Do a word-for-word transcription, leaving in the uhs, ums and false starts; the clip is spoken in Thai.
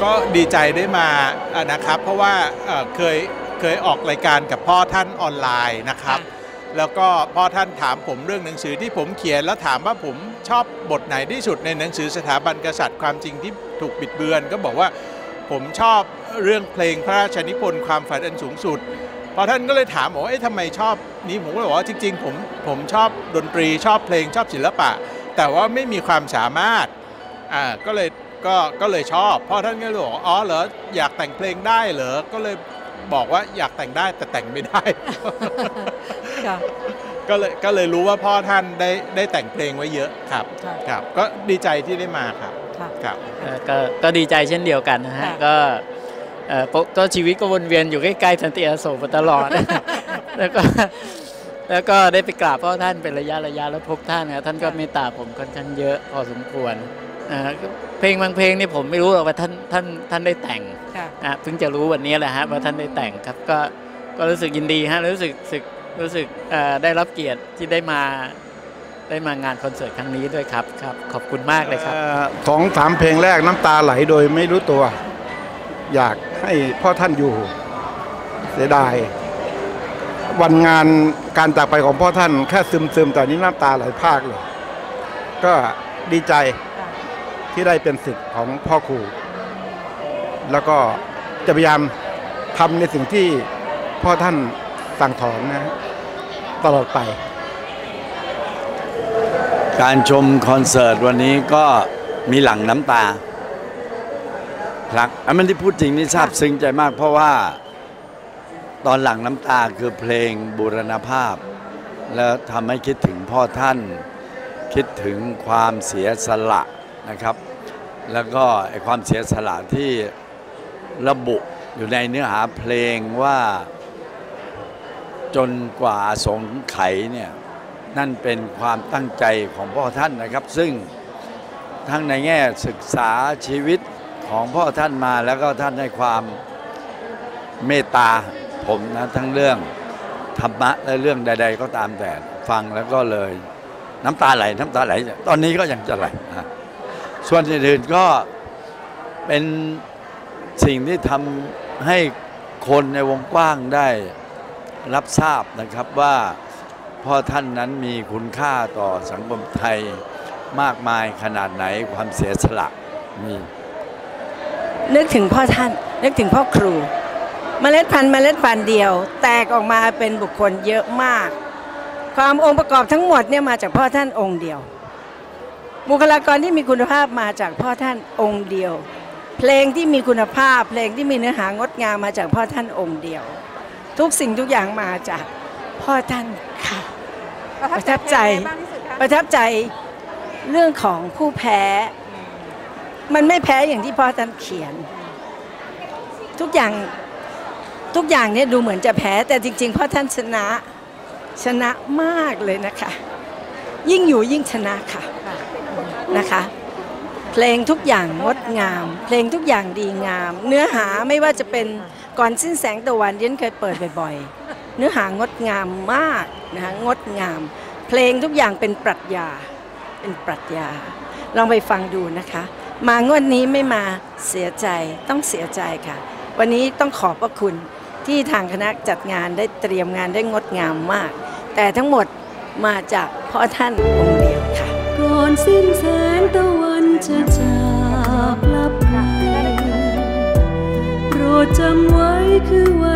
ก็ดีใจได้มานะครับเพราะว่าเคยเคยออกรายการกับพ่อท่านออนไลน์นะครับแล้วก็พ่อท่านถามผมเรื่องหนังสือที่ผมเขียนแล้วถามว่าผมชอบบทไหนที่สุดในหนังสือสถาบันกษัตริย์ความจริงที่ถูกบิดเบือนก็บอกว่าผมชอบเรื่องเพลงพระราชนิพนธ์ความฝันอันสูงสุดพอท่านก็เลยถามบอกว่าเอ๊ะทำไมชอบนี้ผมก็บอกว่าจริงๆผมผมชอบดนตรีชอบเพลงชอบศิลปะแต่ว่าไม่มีความสามารถอ่าก็เลยก็ก็เลยชอบพ่อท่านก็เลยบอกอ๋อเหรออยากแต่งเพลงได้เหรอก็เลยบอกว่าอยากแต่งได้แต่แต่งไม่ได้ ก็เลยก็เลยรู้ว่าพ่อท่านได้ได้แต่งเพลงไว้เยอะครับครับก็ดีใจที่ได้มาครับครับก็ก็ดีใจเช่นเดียวกันนะฮะก็ก็ชีวิตก็วนเวียนอยู่ใกล้ๆสันติอโศกมาตลอดแล้วก็แล้วก็ได้ไปกราบพ่อท่านเป็นระยะระยะแล้วพบท่านนะท่านก็เมตตาผมค่อนข้างเยอะพอสมควรเพลงบางเพลงนี่ผมไม่รู้หรอกว่าท่านท่านท่านได้แต่งนะเพิ่งจะรู้วันนี้แหละฮะว่าท่านได้แต่งครับก็ก็รู้สึกยินดีฮะรู้สึกรู้สึกรู้สึกได้รับเกียรติที่ได้มาได้มางานคอนเสิร์ตครั้งนี้ด้วยครับครับขอบคุณมากเลยครับสองสามเพลงแรกน้ำตาไหลโดยไม่รู้ตัวอยากให้พ่อท่านอยู่เสียดายวันงานการจากไปของพ่อท่านแค่ซึมซึมแต่นี้น้ำตาไหลพรากเลยก็ดีใจที่ได้เป็นศิษย์ของพ่อครูแล้วก็จะพยายามทำในสิ่งที่พ่อท่านสั่งสอนนะตลอดไปการชมคอนเสิร์ตวันนี้ก็มีหลั่งน้ำตาครับอันนั้นที่พูดจริงนี่ซาบซึ้งใจมากเพราะว่าตอนหลั่งน้ำตาคือเพลงบูรณภาพแล้วทำให้คิดถึงพ่อท่านคิดถึงความเสียสละนะครับแล้วก็ไอ้ความเสียสละที่ระบุอยู่ในเนื้อหาเพลงว่าจนกว่าสงไขเนี่ยนั่นเป็นความตั้งใจของพ่อท่านนะครับซึ่งทั้งในแง่ศึกษาชีวิตของพ่อท่านมาแล้วก็ท่านให้ความเมตตาผมนะทั้งเรื่องธรรมะและเรื่องใดๆก็ตามแต่ฟังแล้วก็เลยน้ำตาไหลน้ำตาไหลตอนนี้ก็ยังจะไหลนะส่วนอื่นๆก็เป็นสิ่งที่ทำให้คนในวงกว้างได้รับทราบนะครับว่าพ่อท่านนั้นมีคุณค่าต่อสังคมไทยมากมายขนาดไหนความเสียสละมีนึกถึงพ่อท่านนึกถึงพ่อครูเมล็ดพันธุ์เมล็ดพันธุ์เดียวแตกออกมาเป็นบุคคลเยอะมากความองค์ประกอบทั้งหมดเนี่ยมาจากพ่อท่านองค์เดียวบุคลากรที่มีคุณภาพมาจากพ่อท่านองค์เดียวเพลงที่มีคุณภาพเพลงที่มีเนื้อหางดงามมาจากพ่อท่านองค์เดียวทุกสิ่งทุกอย่างมาจากพ่อท่านค่ะประทับใจประทับใจเรื่องของผู้แพ้มันไม่แพ้อย่างที่พ่อท่านเขียนทุกอย่างทุกอย่างเนี่ยดูเหมือนจะแพ้แต่จริงๆพ่อท่านชนะชนะมากเลยนะคะยิ่งอยู่ยิ่งชนะค่ะนะคะเพลงทุกอย่างงดงามเพลงทุกอย่างดีงามเนื้อหาไม่ว่าจะเป็นก่อนสิ้นแสงตะวันเย็นเคยเปิดบ่อยๆเนื้อหางดงามมากนะคะงดงามเพลงทุกอย่างเป็นปรัชญาเป็นปรัชญาลองไปฟังดูนะคะมางวดนี้ไม่มาเสียใจต้องเสียใจค่ะวันนี้ต้องขอบพระคุณที่ทางคณะจัดงานได้เตรียมงานได้งดงามมากแต่ทั้งหมดมาจากพ่อท่านองค์เดียวค่ะก่อนสิ้นแสงตะวันจะจากลับไปโปรดจำไว้คือวัน